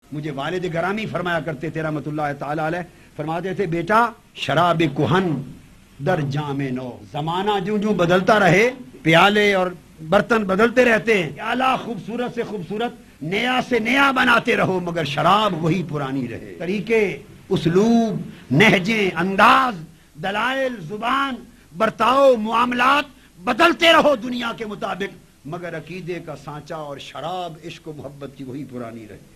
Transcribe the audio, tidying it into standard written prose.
मुझे वालिद गरामी फरमाया करते थे रहमतुल्लाह ताला अलैह, फरमाते थे बेटा शराब कुहन दर जामे नो, जमाना जो जो बदलता रहे प्याले और बर्तन बदलते रहते हैं, प्याला खूबसूरत से खूबसूरत नया से नया बनाते रहो मगर शराब वही पुरानी रहे। तरीके, उसलूब, नहजे, अंदाज, दलाइल, जुबान, बर्ताव, मुआमलात बदलते रहो दुनिया के मुताबिक, मगर अकीदे का सांचा और शराब इश्क मोहब्बत की वही पुरानी रहे।